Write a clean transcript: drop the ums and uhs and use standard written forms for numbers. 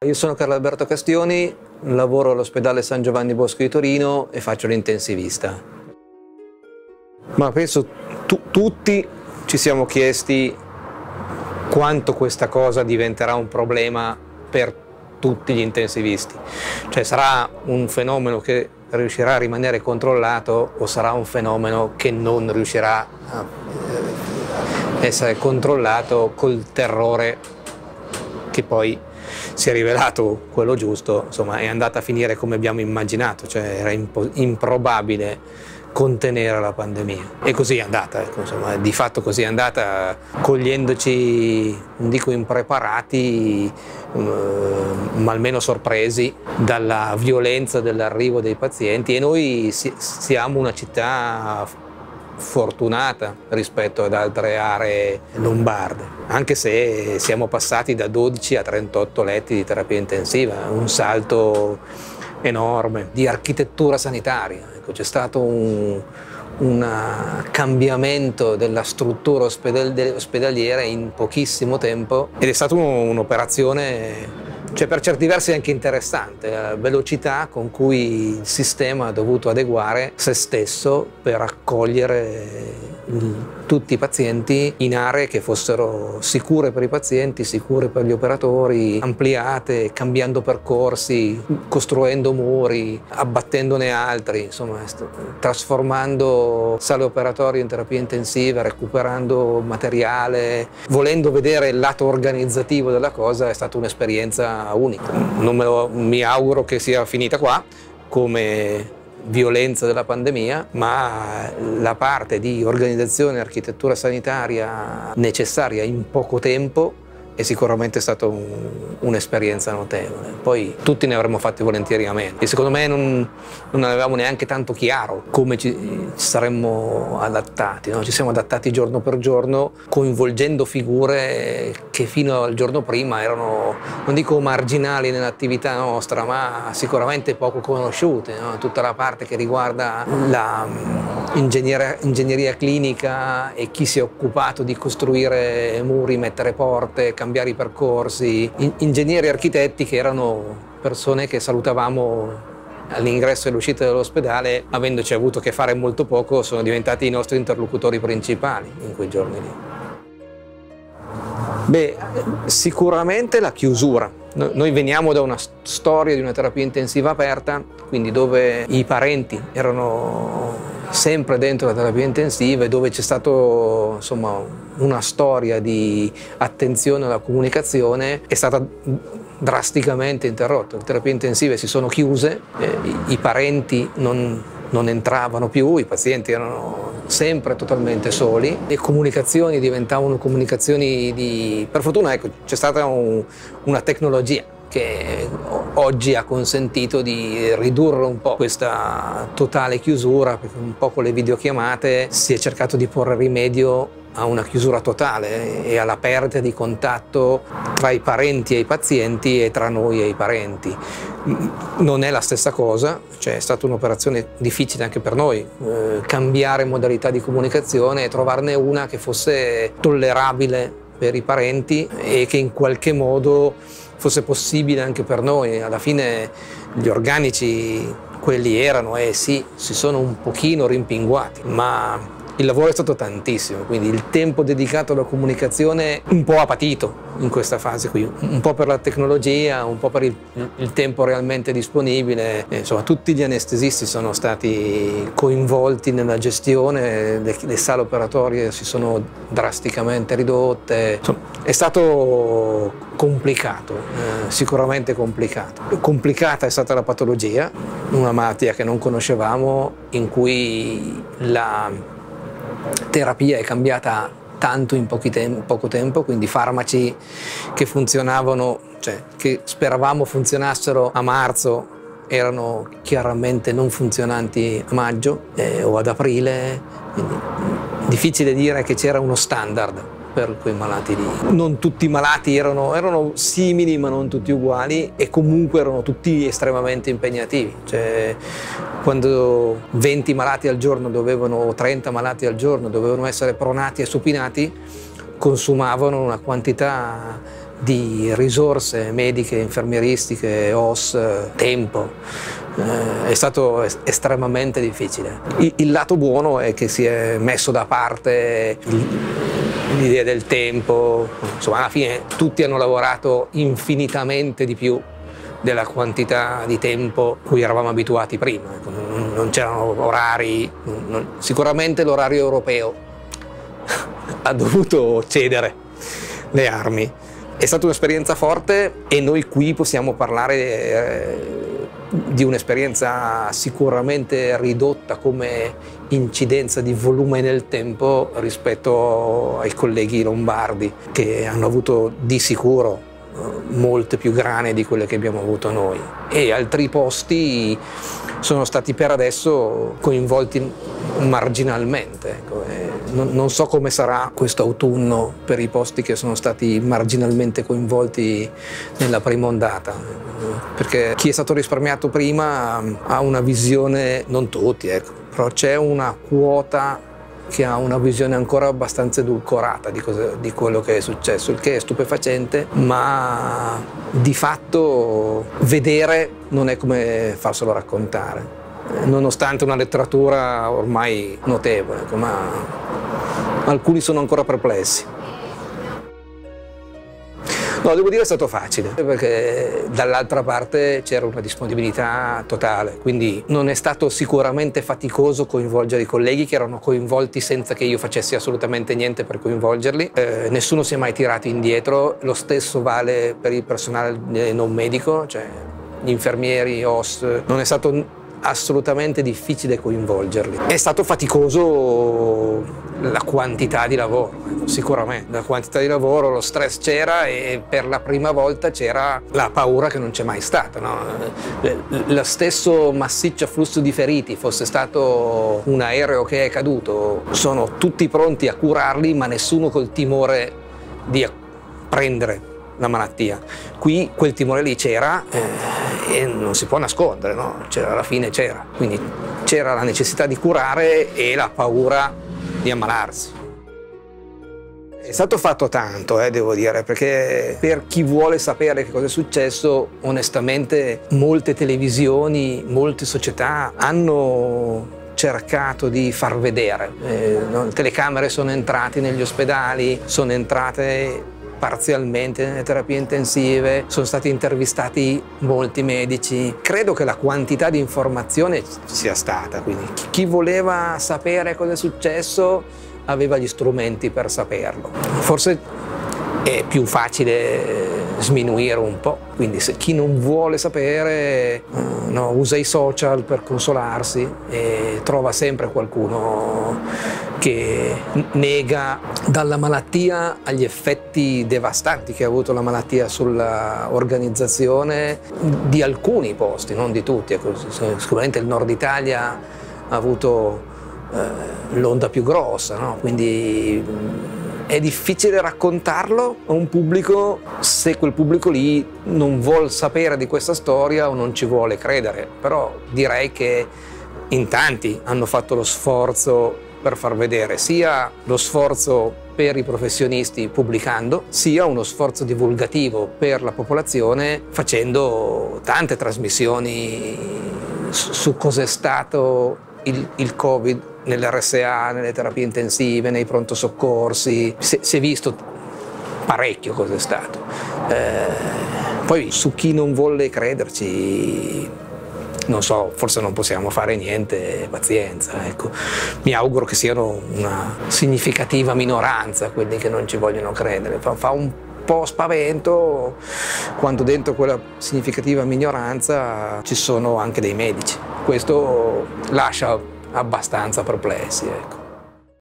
Io sono Carlo Alberto Castioni, lavoro all'ospedale San Giovanni Bosco di Torino e faccio l'intensivista. Ma penso tutti ci siamo chiesti quanto questa cosa diventerà un problema per tutti gli intensivisti. Cioè, sarà un fenomeno che riuscirà a rimanere controllato o sarà un fenomeno che non riuscirà a essere controllato col terrore che poi si è rivelato quello giusto, insomma è andata a finire come abbiamo immaginato, cioè era improbabile contenere la pandemia e così è andata, ecco, insomma, di fatto così è andata, cogliendoci, non dico impreparati, ma almeno sorpresi dalla violenza dell'arrivo dei pazienti, e noi siamo una città fortunata rispetto ad altre aree lombarde, anche se siamo passati da 12 a 38 letti di terapia intensiva, un salto enorme di architettura sanitaria. Ecco, c'è stato un cambiamento della struttura ospedaliera in pochissimo tempo ed è stata un'operazione, cioè, per certi versi anche interessante, la velocità con cui il sistema ha dovuto adeguare se stesso per accogliere tutti i pazienti in aree che fossero sicure per i pazienti, sicure per gli operatori, ampliate, cambiando percorsi, costruendo muri, abbattendone altri, insomma trasformando sale operatorie in terapia intensiva, recuperando materiale, volendo vedere il lato organizzativo della cosa. È stata un'esperienza unica. Mi auguro che sia finita qua come violenza della pandemia, ma la parte di organizzazione e architettura sanitaria necessaria in poco tempo è sicuramente stata un'esperienza notevole. Poi tutti ne avremmo fatti volentieri a meno e secondo me non avevamo neanche tanto chiaro come ci saremmo adattati, no? Ci siamo adattati giorno per giorno, coinvolgendo figure che fino al giorno prima erano, non dico marginali nell'attività nostra, ma sicuramente poco conosciute, no? Tutta la parte che riguarda ingegneria clinica e chi si è occupato di costruire muri, mettere porte, cambiare i percorsi, ingegneri e architetti che erano persone che salutavamo all'ingresso e all'uscita dell'ospedale, avendoci avuto a che fare molto poco, sono diventati i nostri interlocutori principali in quei giorni lì. Beh, sicuramente la chiusura. Noi veniamo da una storia di una terapia intensiva aperta, quindi dove i parenti erano sempre dentro la terapia intensiva e dove c'è stato, insomma, una storia di attenzione alla comunicazione è stata drasticamente interrotta. Le terapie intensive si sono chiuse, i parenti non entravano più, i pazienti erano sempre totalmente soli, le comunicazioni diventavano comunicazioni per fortuna, ecco, c'è stata una tecnologia che oggi ha consentito di ridurre un po' questa totale chiusura, perché un po' con le videochiamate si è cercato di porre rimedio a una chiusura totale e alla perdita di contatto tra i parenti e i pazienti e tra noi e i parenti. Non è la stessa cosa, cioè è stata un'operazione difficile anche per noi, cambiare modalità di comunicazione e trovarne una che fosse tollerabile per i parenti e che in qualche modo fosse possibile anche per noi. Alla fine gli organici quelli erano, sì, si sono un pochino rimpinguati, ma il lavoro è stato tantissimo, quindi il tempo dedicato alla comunicazione un po' ha patito in questa fase qui, un po' per la tecnologia, un po' per il tempo realmente disponibile. Insomma, tutti gli anestesisti sono stati coinvolti nella gestione, le sale operatorie si sono drasticamente ridotte. Insomma, è stato complicato, sicuramente complicato. Complicata è stata la patologia, una malattia che non conoscevamo, in cui la terapia è cambiata tanto in poco tempo, quindi farmaci che funzionavano, cioè che speravamo funzionassero a marzo, erano chiaramente non funzionanti a maggio o ad aprile, quindi difficile dire che c'era uno standard per quei malati lì. Non tutti i malati erano simili ma non tutti uguali e comunque erano tutti estremamente impegnativi. Cioè, quando 20 malati al giorno o 30 malati al giorno dovevano essere pronati e supinati, consumavano una quantità di risorse mediche, infermieristiche, OS, tempo, è stato estremamente difficile. Il lato buono è che si è messo da parte l'idea del tempo, insomma alla fine tutti hanno lavorato infinitamente di più della quantità di tempo cui eravamo abituati prima. Non c'erano orari, sicuramente l'orario europeo ha dovuto cedere le armi. È stata un'esperienza forte e noi qui possiamo parlare di un'esperienza sicuramente ridotta come incidenza di volume nel tempo rispetto ai colleghi lombardi, che hanno avuto di sicuro molte più grane di quelle che abbiamo avuto noi, e altri posti sono stati per adesso coinvolti marginalmente, ecco. Non so come sarà questo autunno per i posti che sono stati marginalmente coinvolti nella prima ondata, perché chi è stato risparmiato prima ha una visione, non tutti, ecco, però c'è una quota che ha una visione ancora abbastanza edulcorata di quello che è successo, il che è stupefacente, ma di fatto vedere non è come farselo raccontare, nonostante una letteratura ormai notevole, ma alcuni sono ancora perplessi. No, devo dire è stato facile, perché dall'altra parte c'era una disponibilità totale, quindi non è stato sicuramente faticoso coinvolgere i colleghi che erano coinvolti senza che io facessi assolutamente niente per coinvolgerli. Nessuno si è mai tirato indietro, lo stesso vale per il personale non medico, cioè gli infermieri, OS, non è stato assolutamente difficile coinvolgerli. È stato faticoso la quantità di lavoro, sicuramente, la quantità di lavoro, lo stress c'era, e per la prima volta c'era la paura che non c'è mai stata, no? Lo stesso massiccio afflusso di feriti, fosse stato un aereo che è caduto, sono tutti pronti a curarli, ma nessuno col timore di prendere la malattia. Qui quel timore lì c'era e non si può nascondere, no? Alla fine c'era, quindi c'era la necessità di curare e la paura di ammalarsi. È stato fatto tanto, devo dire, perché per chi vuole sapere che cosa è successo, onestamente molte televisioni, molte società hanno cercato di far vedere. Le telecamere sono entrate negli ospedali, sono entrate parzialmente nelle terapie intensive, sono stati intervistati molti medici. Credo che la quantità di informazione ci sia stata, quindi chi voleva sapere cosa è successo aveva gli strumenti per saperlo. Forse è più facile sminuire un po', quindi se chi non vuole sapere usa i social per consolarsi e trova sempre qualcuno che nega, dalla malattia agli effetti devastanti che ha avuto la malattia sulla organizzazione di alcuni posti, non di tutti. Sicuramente il nord Italia ha avuto l'onda più grossa, no? Quindi è difficile raccontarlo a un pubblico se quel pubblico lì non vuol sapere di questa storia o non ci vuole credere, però direi che in tanti hanno fatto lo sforzo per far vedere, sia lo sforzo per i professionisti pubblicando, sia uno sforzo divulgativo per la popolazione facendo tante trasmissioni su cos'è stato il Covid nelle RSA, nelle terapie intensive, nei pronto soccorsi. Si è visto parecchio cos'è stato. Poi su chi non vuole crederci, non so, forse non possiamo fare niente, pazienza, ecco. Mi auguro che siano una significativa minoranza quelli che non ci vogliono credere. Fa un po' spavento quando dentro quella significativa minoranza ci sono anche dei medici. Questo lascia abbastanza perplessi, ecco.